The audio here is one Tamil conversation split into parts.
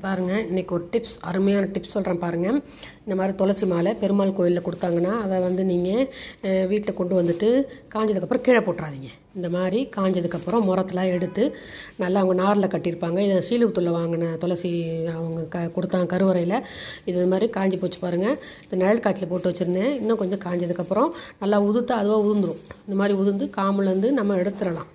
பாருங்கள், இன்றைக்கி ஒரு டிப்ஸ், அருமையான டிப்ஸ் சொல்கிறேன் பாருங்கள். இந்த மாதிரி துளசி மாலை பெருமாள் கோயிலில் கொடுத்தாங்கன்னா அதை வந்து நீங்கள் வீட்டில் கொண்டு வந்துட்டு காஞ்சதுக்கப்புறம் கீழே போட்டுறாதீங்க. இந்த மாதிரி காஞ்சதுக்கப்புறம் முரத்தெலாம் எடுத்து நல்லா அவங்க நாரில் கட்டியிருப்பாங்க. இதை ஸ்ரீலிபுத்தூரில் வாங்கின துளசி அவங்க கொடுத்தாங்க கருவறையில். இது மாதிரி காஞ்சி போச்சு பாருங்கள். இது நிழல் காய்ச்சல் போட்டு வச்சுருந்தேன். இன்னும் கொஞ்சம் காஞ்சதுக்கப்புறம் நல்லா உதுத்து அதுவாக உதிர்ந்துடும். இந்த மாதிரி உதிர்ந்து காம்புலேருந்து நம்ம எடுத்துடலாம்.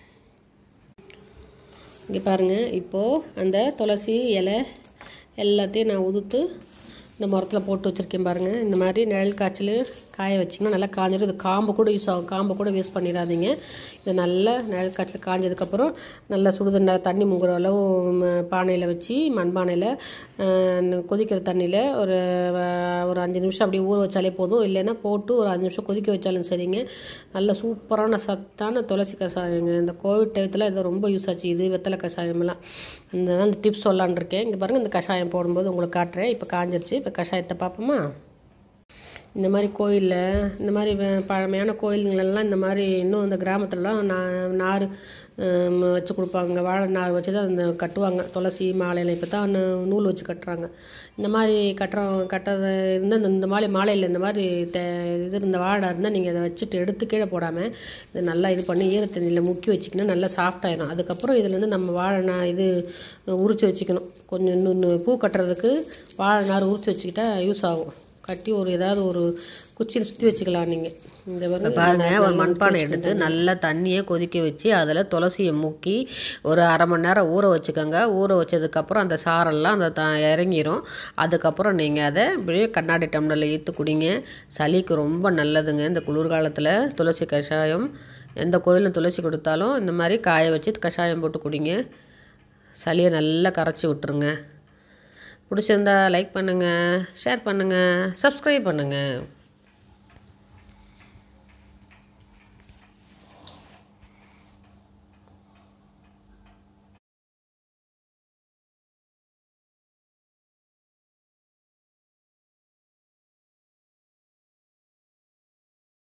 இங்கே பாருங்கள், இப்போது அந்த துளசி இலை எல்லாத்தையும் நான் உதுத்து இந்த மரத்தில் போட்டு வச்சுருக்கேன் பாருங்கள். இந்த மாதிரி நிழல் காய்ச்சல் காய வச்சிங்கன்னா நல்லா காஞ்சிடும். இது காம்பு கூட யூஸ் ஆகும், காம்பை கூட வேஸ்ட் பண்ணிடாதீங்க. இது நல்லா நிழல் காய்ச்சல் காஞ்சதுக்கப்புறம் நல்லா சுடுதண்ணி தண்ணி முங்குற அளவு பானையில் வச்சு மண்பானையில் கொதிக்கிற தண்ணியில் ஒரு 5 நிமிஷம் அப்படியே ஊற வச்சாலே போதும். இல்லைன்னா போட்டு ஒரு 5 நிமிஷம் கொதிக்க வச்சாலும் சரிங்க. நல்ல சூப்பரான சத்தான துளசி கஷாயங்க. இந்த கோவிட் டயத்தில் இது ரொம்ப யூஸ் ஆச்சு. இது வெத்தலை கஷாயமெல்லாம் இந்த டிப்ஸ் சொல்லலான் இருக்கேன். இங்கே பாருங்கள், இந்த கஷாயம் போடும்போது உங்களுக்கு காட்டுறேன். இப்போ காஞ்சிருச்சு. இப்போ கஷாயத்தை பார்ப்போமா? இந்த மாதிரி கோயிலில், இந்த மாதிரி பழமையான கோயிலுங்களெல்லாம் இந்த மாதிரி இன்னும் இந்த கிராமத்துலலாம் நார் வச்சு கொடுப்பாங்க. வாழை நார் வச்சு தான் அந்த கட்டுவாங்க துளசி மாலையில். இப்போ தான் நூல் வச்சு கட்டுறாங்க. இந்த மாதிரி கட்டுறது இருந்தால் இந்த மாதிரி மாலையில் இந்த மாதிரி இது இந்த வாழை இருந்தால் நீங்கள் அதை வச்சுட்டு எடுத்து கீழே போடாமல் இதை நல்லா இது பண்ணி ஈரத்தண்ணியில் முக்கி வச்சிங்கன்னா நல்லா சாஃப்டாயிடும். அதுக்கப்புறம் இதுலேருந்து நம்ம வாழை இது உரித்து வச்சுக்கணும். கொஞ்சம் இன்னும் பூ கட்டுறதுக்கு வாழை நார் உரித்து வச்சுக்கிட்டா யூஸ் ஆகும். கட்டி ஒரு ஏதாவது ஒரு குச்சியில் சுற்றி வச்சுக்கலாம். நீங்கள் இந்த பாருங்கள், ஒரு மண்பானை எடுத்து நல்லா தண்ணியை கொதிக்க வச்சு அதில் துளசியை முக்கி ஒரு அரை மணி நேரம் ஊற வச்சுக்கோங்க. ஊற வச்சதுக்கப்புறம் அந்த சாரெல்லாம் அந்த இறங்கிரும். அதுக்கப்புறம் நீங்கள் அதை இப்படியே கண்ணாடி டம்ளரில் ஈர்த்து குடிங்க. சளிக்கு ரொம்ப நல்லதுங்க. இந்த குளிர்காலத்தில் துளசி கஷாயம் எந்த கோயிலும் துளசி கொடுத்தாலும் இந்த மாதிரி காய வச்சு கஷாயம் போட்டு குடிங்க. சளியை நல்லா கரைச்சி விட்டுருங்க. பிடிச்சிருந்தா லைக் பண்ணுங்கள், ஷேர் பண்ணுங்கள், சப்ஸ்கிரைப் பண்ணுங்கள்.